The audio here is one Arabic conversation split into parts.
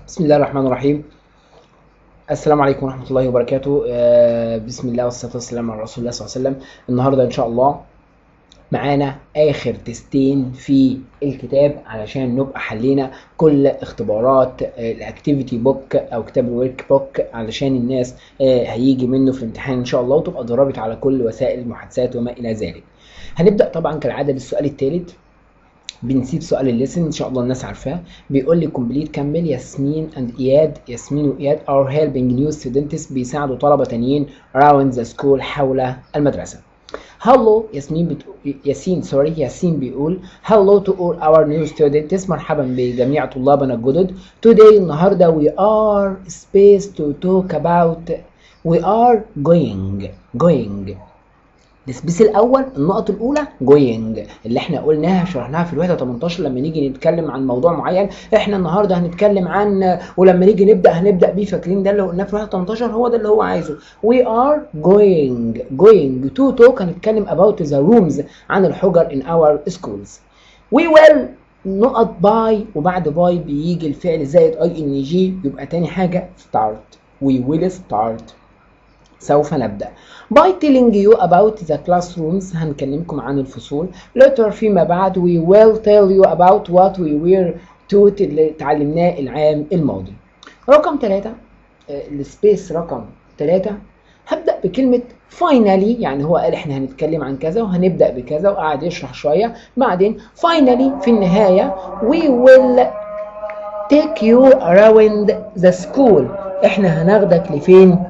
بسم الله الرحمن الرحيم. السلام عليكم ورحمة الله وبركاته. بسم الله والصلاة والسلام على رسول الله صلى الله عليه وسلم. النهاردة إن شاء الله معانا آخر تستين في الكتاب علشان نبقى حلينا كل اختبارات الاكتيفيتي بوك أو كتاب الورك بوك علشان الناس هيجي منه في الامتحان إن شاء الله، وتبقى ضربت على كل وسائل المحادثات وما إلى ذلك. هنبدأ طبعا كالعادة بالسؤال الثالث. بنسيب سؤال الليسن ان شاء الله الناس عارفاه. بيقول لي كومبليت كمل. ياسمين اند اياد، ياسمين واياد are helping new students، بيساعدوا طلبه تانيين around the school، حول المدرسه. hello ياسمين بتقول، ياسين بيقول hello to all our new students، مرحبا بجميع طلابنا الجدد. today النهارده we are space to talk about، we are going السبيس الاول النقط الاولى جوينج اللي احنا قلناها شرحناها في الوحده 18 لما نيجي نتكلم عن موضوع معين. احنا النهارده هنتكلم عن، ولما نيجي هنبدا بيه، فاكرين ده اللي قلناه في الوحده 18؟ هو ده اللي هو عايزه. we are going to talk، هنتكلم about the rooms، عن الحجر in our schools. we will نقط باي، وبعد باي بيجي الفعل زائد ing، يبقى تاني حاجه start. we will start، سوف نبدأ. by telling you about the classrooms، هنكلمكم عن الفصول. later فيما بعد we will tell you about what we were taught، اللي اتعلمناه العام الماضي. رقم 3، السبيس رقم 3، هبدأ بكلمة finally، يعني هو قال احنا هنتكلم عن كذا وهنبدأ بكذا وقعد يشرح شوية، بعدين finally في النهاية we will take you around the school، احنا هناخدك لفين؟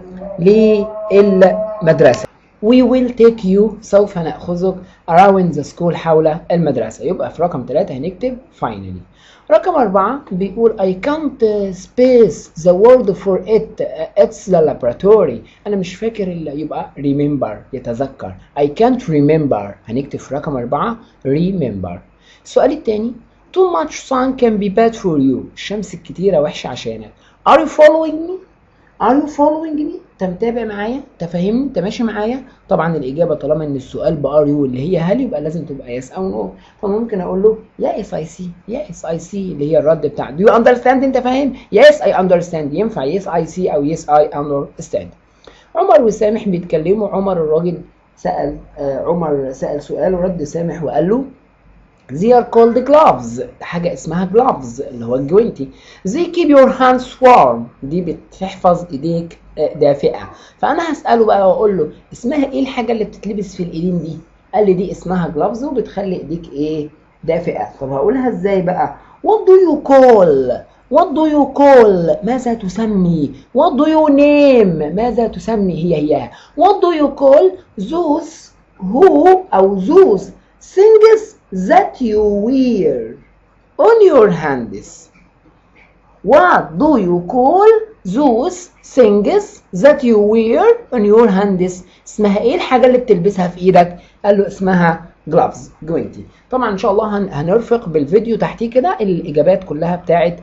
للمدرسة. we will take you، سوف نأخذك around the school، حول المدرسة. يبقى في رقم 3 هنكتب finally. رقم 4 بيقول I can't space the word for it، it's the laboratory، أنا مش فاكر يبقى remember، يتذكر. I can't remember، هنكتب في رقم 4 remember. السؤال الثاني too much sun can be bad for you، الشمس الكتيرة وحشة عشانك. are you following me؟ are you following me؟ انت متابع معايا؟ انت فاهمني؟ انت ماشي معايا؟ طبعا الاجابه طالما ان السؤال بار يو اللي هي هل، يبقى لازم تبقى يس او نو. فممكن اقول له يس اي سي، يس اي سي اللي هي الرد بتاع do you understand، انت فاهم؟ يس اي understand، ينفع يس اي سي او يس اي understand. عمر وسامح بيتكلموا. عمر الراجل سأل عمر سأل سؤال ورد سامح وقال له they are called gloves، حاجة اسمها gloves اللي هو الجوينتي. they keep your hands warm، دي بتحفظ ايديك دافئة. فأنا هسأله بقى وأقول له اسمها ايه الحاجة اللي بتتلبس في الإيدين دي؟ قال لي دي اسمها gloves وبتخلي ايديك ايه؟ دافئة. طب هقولها ازاي بقى؟ what do you call، what do you call، ماذا تسمي؟ what do you name، ماذا تسمي هي what do you call those who أو those things that you wear on your hands. What do you call those things that you wear on your hands؟ اسمها ايه الحاجة اللي بتلبسها في ايدك؟ قال له اسمها gloves، جوينتي. طبعا ان شاء الله هنرفق بالفيديو تحتيه كده الاجابات كلها بتاعت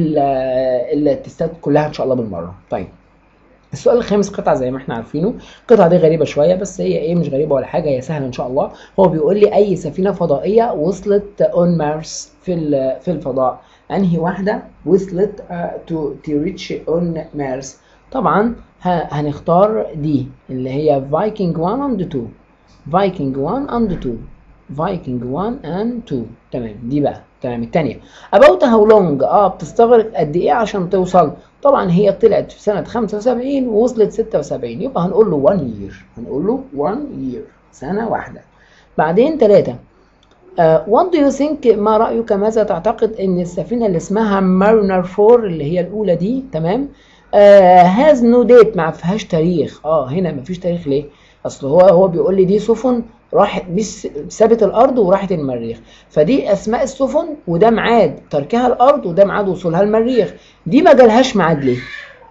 التستات كلها ان شاء الله بالمرة. طيب السؤال الخامس قطعة زي ما احنا عارفينه. القطعة دي غريبة شوية، بس هي ايه، مش غريبة ولا حاجة، هي سهلة ان شاء الله. هو بيقول لي اي سفينة فضائية وصلت اون مارس، في الفضاء، انهي واحدة وصلت to reach on مارس؟ طبعا هنختار دي اللي هي فايكنج 1 and 2، فايكنج 1 and 2، فايكنج 1 and 2. تمام، دي بقى تمام. الثانيه about how long، بتستغرق قد ايه عشان توصل؟ طبعا هي طلعت في سنه 75 ووصلت 76، يبقى هنقول له 1 year، هنقول له 1 year، سنه واحده. بعدين 3 what do you think، ما رايك، ماذا تعتقد ان السفينه اللي اسمها مارينر 4 اللي هي الاولى دي، تمام، has no date، ما فيهاش تاريخ. هنا ما فيش تاريخ ليه؟ اصل هو بيقول لي دي سفن راحت، مش سابت الارض وراحت المريخ، فدي اسماء السفن، وده ميعاد تركها الارض وده ميعاد وصولها المريخ. دي ما جالهاش ميعاد ليه؟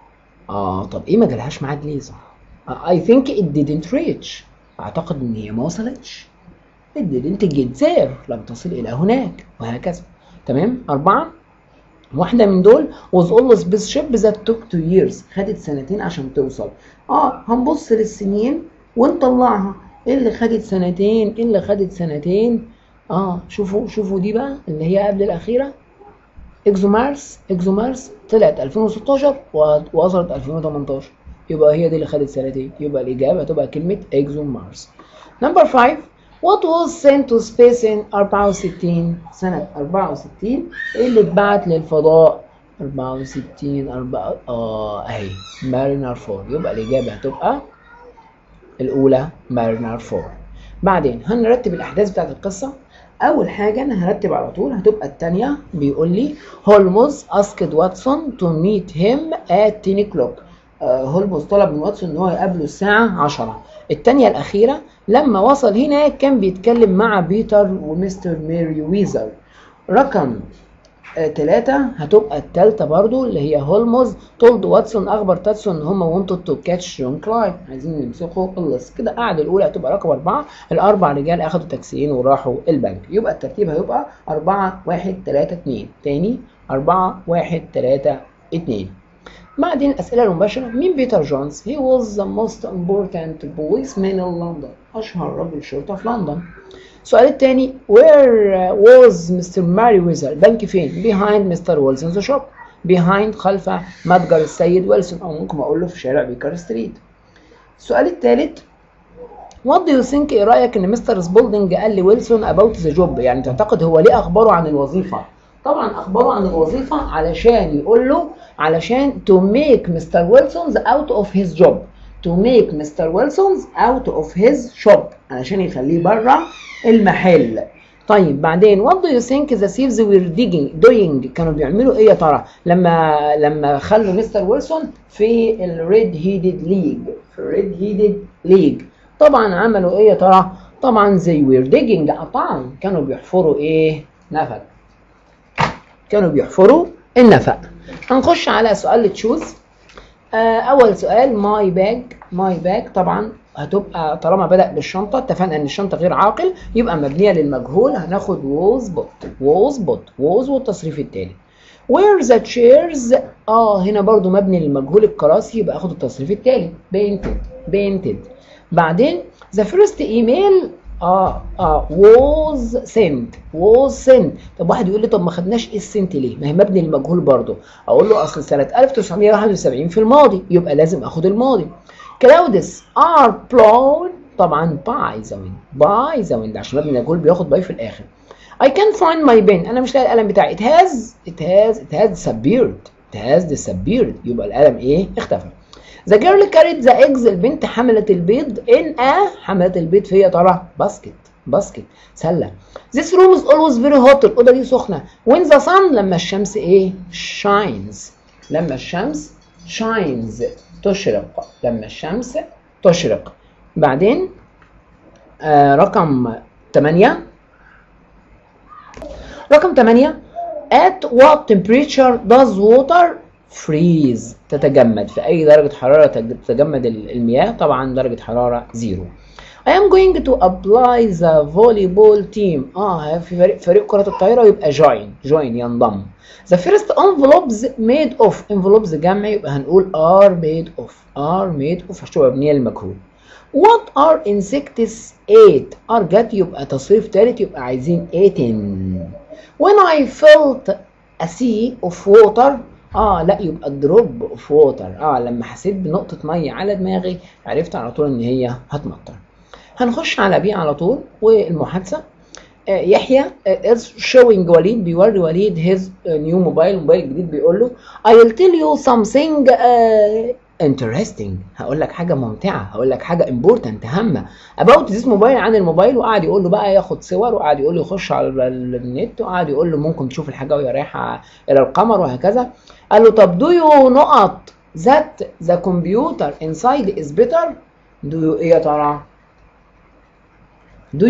طب ايه ما جالهاش ميعاد ليه؟ صح، I think it didn't reach، اعتقد ان هي ما وصلتش. it didn't get there، لم تصل الى هناك، وهكذا. تمام. 4 واحدة من دول was all space ship that took 2 years، خدت سنتين عشان توصل. هنبص للسنين ونطلعها، ايه اللي خدت سنتين، ايه اللي خدت سنتين. شوفوا دي بقى اللي هي قبل الأخيرة، اكزومارس طلعت 2016 ووصلت 2018، يبقى هي دي اللي خدت سنتين، يبقى الإجابة هتبقى كلمة اكزومارس. نمبر 5 What was sent to space in 64 سنة 64 اللي اتبعت للفضاء 64 اهي مارينر 4، يبقى الإجابة هتبقى الأولى مارينر 4. بعدين هنرتب الأحداث بتاعت القصة. أول حاجة أنا هرتب على طول هتبقى التانية، بيقول لي هولمز asked واتسون to meet him at 10 o'clock. هولمز طلب من واتسون إن هو يقابله الساعة 10. التانية الأخيرة لما وصل هنا كان بيتكلم مع بيتر ومستر ميري ويزر. رقم 3 هتبقى التالتة برضو اللي هي هولمز told واتسون أخبر تاتسون إن هما wanted to catch جون كلايد، عايزين يمسكوا اللص. كده قاعدة الأولى هتبقى رقم 4، الأربع رجال أخدوا تاكسيين وراحوا البنك. يبقى الترتيب هيبقى 4 1 3 2. تاني 4 1 3 2. بعدين الأسئلة المباشرة. مين بيتر جونز؟ He was the most important policeman in London، أشهر رجل شرطة في لندن. السؤال الثاني Where was Mr. Merryweather؟ البنك فين؟ Behind Mr. Wilson's shop. Behind خلف متجر السيد ويلسون، أو ممكن أقول له في شارع بيكر ستريت. السؤال الثالث What do you think؟ إيه رأيك إن مستر سبولدنج قال لويلسون about the job؟ يعني تعتقد هو ليه أخبره عن الوظيفة؟ طبعا أخبره عن الوظيفة علشان يقول له علشان to make Mr. Wilson's out of his job. To make Mr. Wilson's out of his shop، علشان يخليه بره المحل. طيب بعدين what do you think the thieves were doing؟ كانوا بيعملوا ايه يا ترى لما خلوا مستر ويلسون في الريد هيدد ليج؟ في الريد هيدد ليج طبعا عملوا ايه يا ترى؟ طبعا they were digging طبعا كانوا بيحفروا ايه؟ نفق. كانوا بيحفروا النفق. هنخش على سؤال تشوز. اول سؤال ماي باج طبعا هتبقى طالما بدأ بالشنطة، اتفقنا ان الشنطة غير عاقل يبقى مبنية للمجهول، هناخد was والتصريف التالي. where the chairs هنا برضو مبني للمجهول الكراسي، يبقى اخد التصريف التالي painted. بعدين the first email was sent. طب واحد يقول لي طب ما خدناش السنت ليه؟ ما هي مبني للمجهول برضو. اقول له اصل سنة 1971 في الماضي، يبقى لازم اخد الماضي. clouds are blown طبعا by the wind عشان مبني للمجهول بياخد باي في الاخر. I can't find my pen، انا مش لاقي القلم بتاعي. it has disappeared يبقى القلم ايه؟ اختفى. The girl carried the eggs البنت حملت البيض in حملت البيض في يا ترى basket سلة. This room is always very hot الأوضة دي سخنة. When the sun لما الشمس ايه؟ لما الشمس تشرق. لما الشمس تشرق. بعدين رقم 8 at what temperature does water freeze؟ تتجمد في أي درجة حرارة تتجمد المياه؟ طبعا درجة حرارة 0. I am going to apply the volleyball team في فريق كرة الطائرة يبقى join ينضم. The first envelopes made of envelopes جمع يبقى هنقول are made of عشان مبنية للمجهول. What are insects ate؟ are جت يبقى تصريف ثالث يبقى عايزين eaten. When I felt a sea of water لا يبقى drop of water. لما حسيت بنقطة مية على دماغي عرفت على طول ان هي هتمطر. هنخش على بي على طول والمحادثة. يحيى is showing وليد بيوري وليد his new موبايل جديد، بيقول له I'll tell you something interesting، هقول لك حاجة ممتعة، هقول لك حاجة important هامة about this موبايل، عن الموبايل. وقعد يقول له بقى ياخد صور، وقعد يقول له يخش على النت، وقعد يقول له ممكن تشوف الحاجة وهي رايحة إلى القمر وهكذا. قال له طب do you نقط that the computer inside is better؟ do you ايه يا ترى؟ do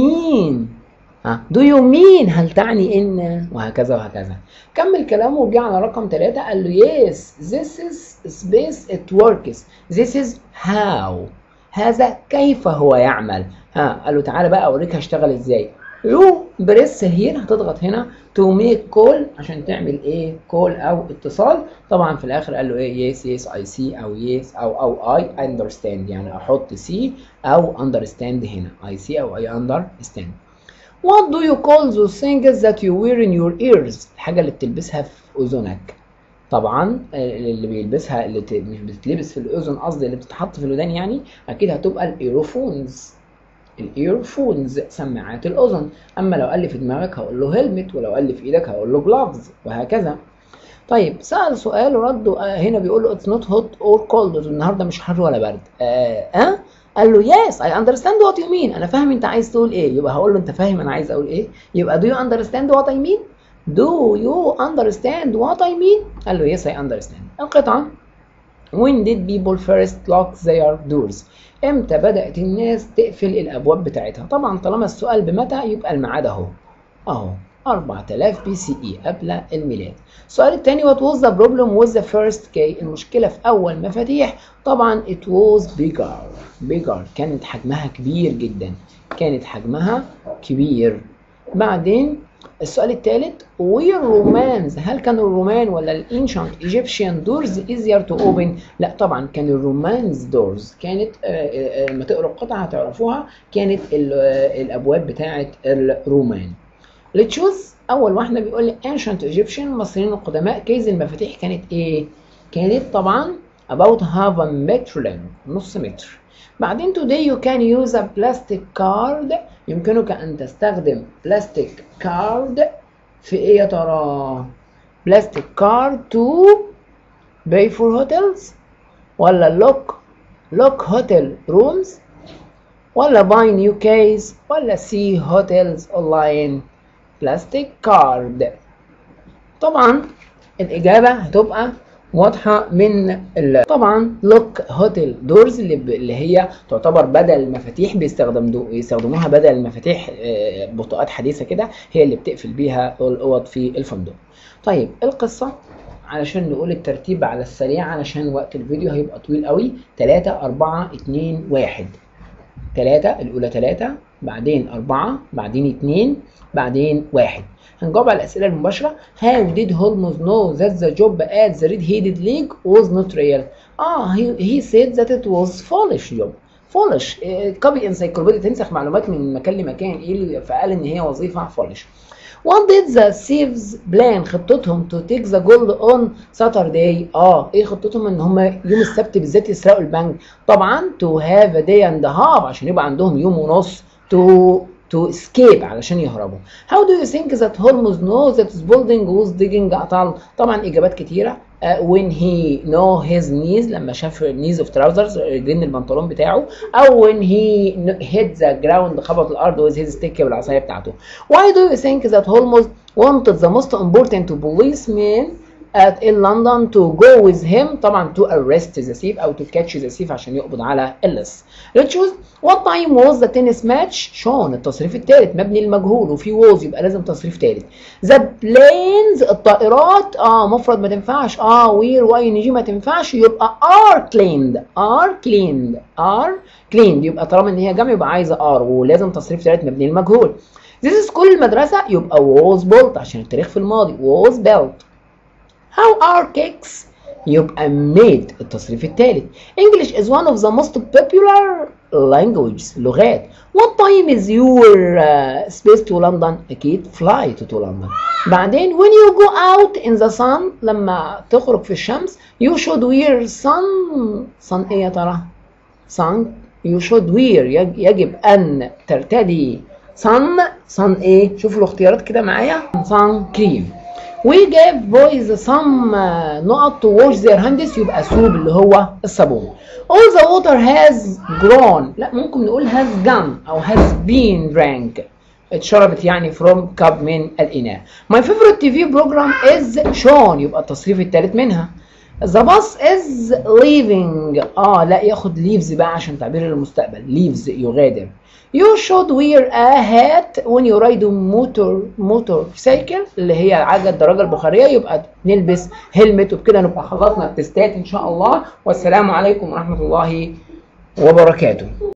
you mean هل تعني ان وهكذا. كمل كلامه وجي على رقم 3 قال له yes this is space it works this is how هذا كيف هو يعمل. قال له تعالى بقى اوريك هشتغل ازاي. يو بريس هير هتضغط هنا to make call عشان تعمل ايه؟ call او اتصال. طبعا في الاخر قال له ايه؟ yes I see او yes او I understand، يعني احط see او understand هنا I see او I understand. What do you call those things that you wear in your ears؟ الحاجة اللي بتلبسها في أذنك. طبعا اللي بيلبسها اللي مش بتتلبس في الأذن، قصدي اللي بتتحط في الودان يعني، أكيد هتبقى الإيروفونز. الإيرفونز سماعات الأذن. أما لو قال لي في دماغك هقول له هيلمت، ولو قال لي في إيدك هقول له جلافز، وهكذا. طيب سأل سؤال ورده هنا بيقول له it's not hot or cold، النهارده مش حر ولا برد. قال له yes I understand what you mean، أنا فاهم أنت عايز تقول إيه. يبقى هقول له أنت فاهم أنا عايز أقول إيه؟ يبقى do you understand what I mean؟ do you understand what I mean؟ قال له yes I understand. القطعة when did people first lock their doors؟ امتى بدأت الناس تقفل الأبواب بتاعتها؟ طبعا طالما السؤال بمتى يبقى الميعاد أهو 4000 BCE قبل الميلاد. السؤال الثاني what was the problem with the first key؟ المشكلة في أول مفاتيح. طبعا it was bigger كانت حجمها كبير جدا، كانت حجمها كبير. بعدين السؤال الثالث were Romans، هل كانوا الرومان ولا الانشنت Egyptian doors easier to open؟ لا طبعا كان الرومانز doors، كانت لما تقروا القطعة هتعرفوها، كانت الابواب بتاعة الرومان. لتشوز اول واحدة بيقول لي ancient Egyptian، المصريين القدماء، كيس المفاتيح كانت ايه؟ كانت طبعا about half a meter long، نص متر. بعدين today you can use a plastic card، يمكنك أن تستخدم plastic card في إيه يا ترى؟ plastic card to pay for hotels، ولا lock hotel rooms، ولا buy new case، ولا see hotels online. plastic card. طبعا الإجابة هتبقى واضحة من طبعا لوك هوتيل دورز اللي هي تعتبر بدل المفاتيح، بيستخدموها بدل المفاتيح بطاقات حديثة كده، هي اللي بتقفل بيها الأوض في الفندق. طيب القصة علشان نقول الترتيب على السريع علشان وقت الفيديو هيبقى طويل قوي. 3 4 2 1. 3 الأولى 3، بعدين 4، بعدين 2، بعدين 1. هنجاوب على الأسئلة المباشرة. How did Holmes know that the job at the Red-Headed League was not real؟ he said that it was foolish job. foolish كوبي انسايكلوبيديا تنسخ معلومات من مكان لمكان، ايه فقال ان هي وظيفة foolish. What did the thieves plan؟ خطتهم to take the gold on Saturday. ايه خطتهم؟ ان هم يوم السبت بالذات يسرقوا البنك. طبعا to have a day and a half عشان يبقى عندهم يوم ونص to escape علشان يهربوا. How do you think that Holmes knows that his building was digging a tunnel؟ طبعا اجابات كتيره. when he know his knees، لما شاف knees of trousers رجلين البنطلون بتاعه، او when he hit the ground خبط الارض with his stick بالعصايه بتاعته. Why do you think that Holmes wanted the most important policeman in London to go with him؟ طبعا to arrest the thief او to catch the thief عشان يقبض على اللص. Let's choose what time was the tennis match؟ شون التصريف الثالث مبني المجهول، وفي was يبقى لازم تصريف ثالث. The planes الطائرات مفرد ما تنفعش، were y ما تنفعش، يبقى are cleaned يبقى طالما ان هي جمع يبقى عايزه are، ولازم تصريف ثالث مبني المجهول. This is كل المدرسه يبقى was built عشان التاريخ في الماضي was built. How are cakes؟ يبقى made التصريف الثالث. English is one of the most popular languages لغات. What time is your space to London؟ أكيد fly to London. بعدين when you go out in the sun لما تخرج في الشمس you should wear sun إيه يا ترى؟ sun you should wear يجب أن ترتدي sun إيه؟ شوفوا الاختيارات كده معايا. sun cream. We gave boys some نقط to wash their hands يبقى سوب اللي هو الصابون. All the water has grown، لا ممكن نقول has gone أو has been drank، اتشربت يعني from cup من الإناء. My favorite TV program is shown يبقى التصريف الثالث منها. The bus is leaving لا ياخد leaves بقى عشان تعبير المستقبل، leaves يغادر. You should wear a hat when you ride motorcycle اللي هي عجلة الدراجة البخارية، يبقى نلبس هلمت. وبكده نبقى خلصنا التستات إن شاء الله، والسلام عليكم ورحمة الله وبركاته.